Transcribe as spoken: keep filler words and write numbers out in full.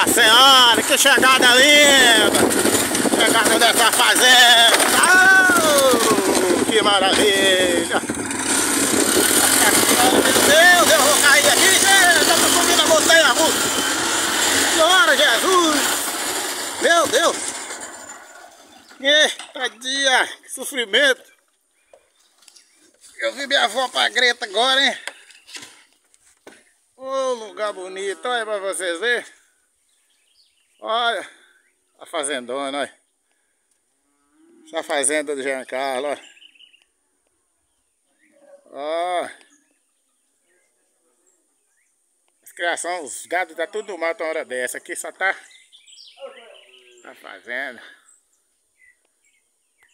Senhora, que chegada linda! Chegada dessa fazenda! Oh, que maravilha! Meu Deus, eu vou cair aqui, gente! Eu tô subindo a montanha russa! Senhora Jesus! Meu Deus! Eita dia! Que sofrimento! Eu vi minha avó pra Greta agora, hein? Ô, oh, lugar bonito, olha pra vocês verem. Olha a fazendona, olha. Essa é a fazenda do Jean Carlos, olha. Ó. As criações, os gados tá tudo no mato uma hora dessa. Aqui só tá a fazenda.